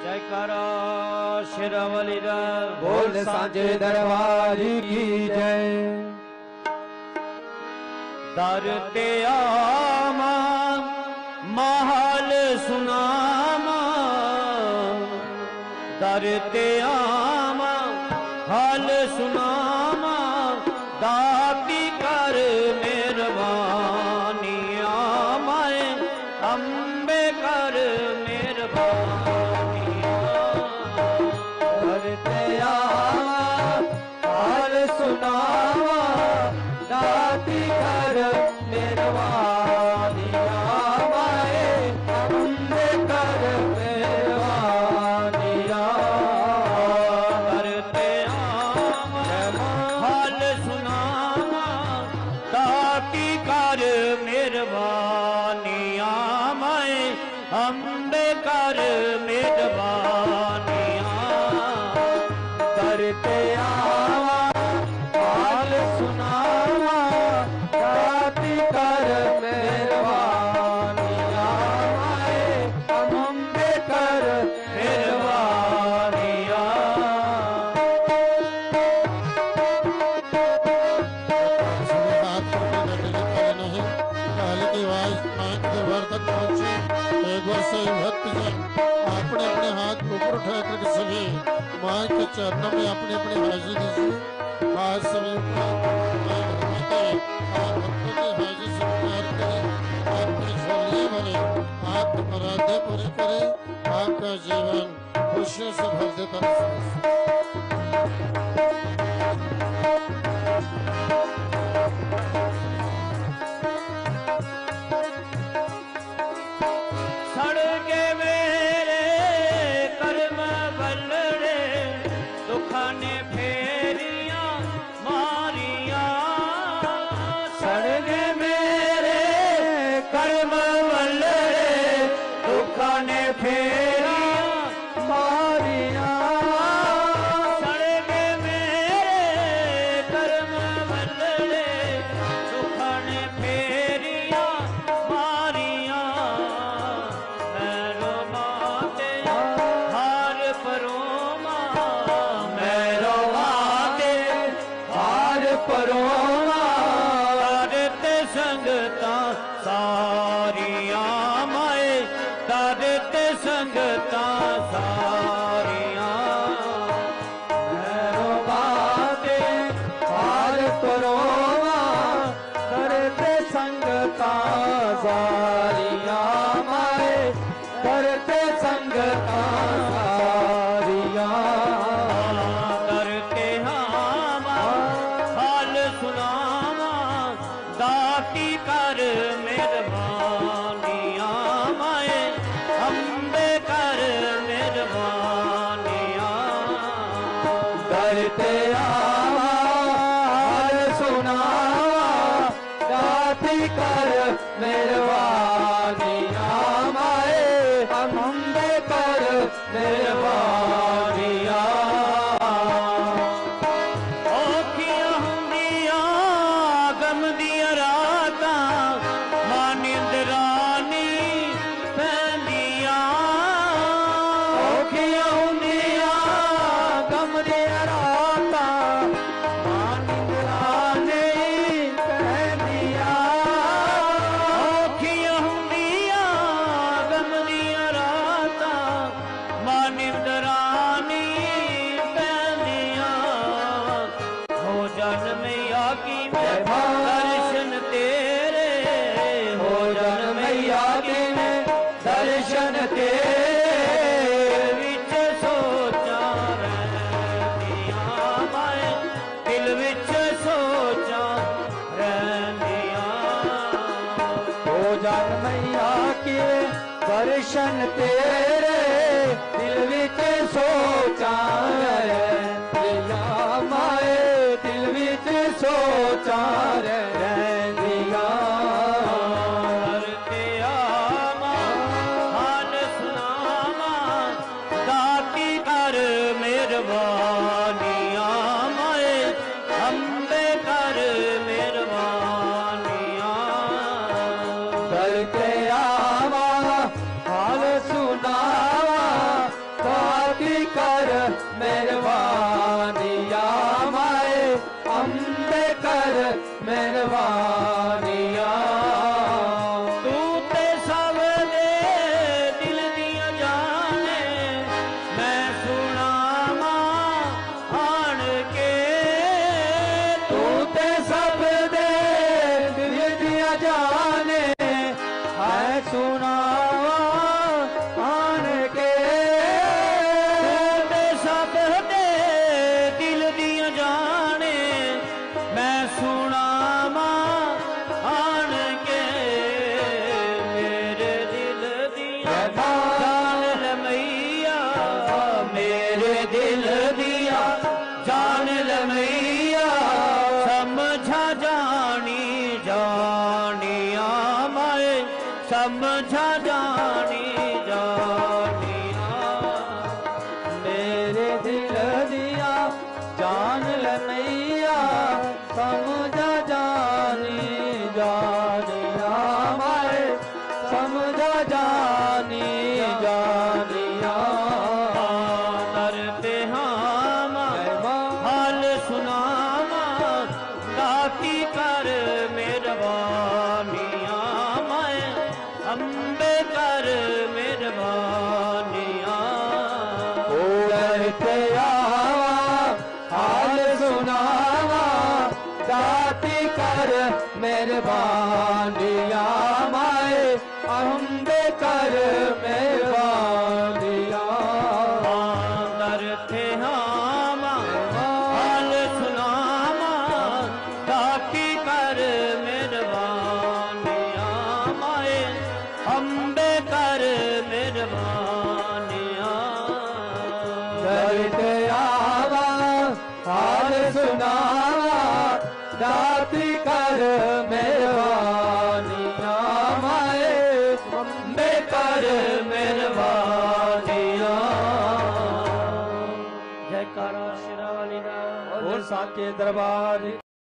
जयकारा शेरावाली दा बोल सांझे दरबार की जय। दर ते आवा महल सुनावा, दर ते आवा हाल सुनावा, दाती कर मेहरबानी आमाए अम्बे कर मेहरबानी। दर ते आवा हाल सुनावा, दाती कर मेहरबानी आमाए अम्बे कर मेहरबानी। दर ते आवा हाल सुनावा, दाती कर मेहरबानी आमाए अम्बे कर मेहरबानी। दर ते आवा हाल सुनावा, दाती कर मेहरबानी आमाए अम्बे कर मेहरबानी। एक बार सही भक्तजन अपने अपने हाथ ऊपर उठा करके सभी मां के चरणों में अपनी अपनी हाजिरी दीजिए। आज सभी हाजिर से प्यार करें, आपकी झोलियां भरे, आपके मरादे पूरे करें, आपका जीवन खुशियों से भर देता है। सड़के मेरे कर्म बलड़े, दुखाने फेरियां मारिया। सड़गे मेरे कर्म बलड़े, दुखाने फेरियां मारिया। सड़के मेरे कर्म बलड़े, दुखाने फेरियां मारिया। मैरो माते हार परोमा, मैरो माते हार परोमा, करते संगता सारिया माए, करते संगता सारिया। मैरो माते हार परोमा, करते संगता सारिया माए, करते संगता सारिया। करते हावा हाल सुनावा, दाती कर मेहरबानी आमाए अम्बे कर मेहरबानी। करते आवा हाल सुनावा, दाती कर मेहरबानी आमाए अम्बे कर मेहरबानी। औखियां हुंदियां गम दियां रातां, मां निंदरानी पैंदियां। औखियां हुंदियां गम दियां रातां, मां निंदरां नहीं पैंदियां। औखियां हुंदियां गम दियां रातां, मां निंदरानी पैंदियां। हो जन मैया की मैं दर्शन तेरे, हो जन मैया के दर्शन तेरे, विच सोचा रहंदियां माए, दिल विच सोचा रहंदियां। हो जन मैया के दर्शन तेरे, दिल विच सोचा रहंदियां माए, दिल विच सोचा रहंदियां। करते आवा हाल सुनावा, दाती कर मेहरबानी आमाए अम्बे कर मेहरबानी। करते आवा हाल सुना मेरे दिल दिया जान लमैया समझा जानी जानिया मैं समझा जानी जानिया मेरे दिल दिया जान ले मैया समझा जानी जानिया मैं समझा जानी जानिया करते हम हाल सुनावा दाती कर मेहरबानिया मैं अम्बे कर मेहरबानिया करते आवा हाल सुनावा दाती कर मेहरबानिया माए अम्बे कर मेहरबानिया करते हम हाल सुनावा दाती कर मेहरबानिया मैं अम्बे कर मेहरबानिया करते आवा हाल सुनावा दाती कर मेहरबानिया माए अम्बे कर मेहरबानिया जयकारा शेरा वाली दा और साके दरबार